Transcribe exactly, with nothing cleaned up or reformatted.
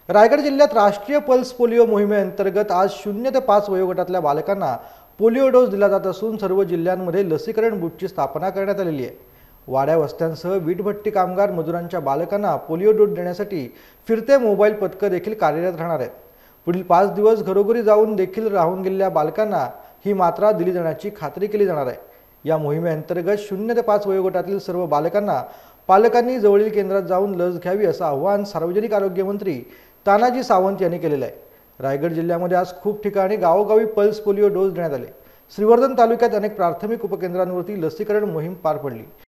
रायगड जिल्ह्यात राष्ट्रीय pulse polio मोहिमेअंतर्गत आज शून्य ते पाच वयोगटातल्या बालकांना पोलिओ डोस दिला जात असून सर्व जिल्ह्यांमध्ये लसीकरण बूथची स्थापना करण्यात आलेली आहे। वाड्या वस्त्यांसह वीटभट्टी कामगार मजुरांच्या बालकांना पोलिओ डोस देण्यासाठी फिरते मोबाईल पथकं देखील कार्यरत राहणार आहेत। पुढील पाच दिवस घरोघरी जाऊन देखील राहून गेलेल्या बालकांना ही मात्रा दिली जाण्याची खात्री केली जाणार आहे। या मोहिमेअंतर्गत शून्य ते पाच वयोगटातील सर्व बालकांना पालकांनी जवळील केंद्रात जाऊन लस घ्यावी असं आवाहन सार्वजनिक आरोग्य मंत्री तानाजी सावंत यांनी केलेलं आहे। रायगड जिल्ह्यामध्ये आज खूप ठिकाणी गावोगावी पल्स पोलिओ डोस देण्यात आले। श्रीवर्धन तालुक्यात अनेक प्राथमिक उपकेंद्रांवरती लसीकरण मोहीम पार पडली।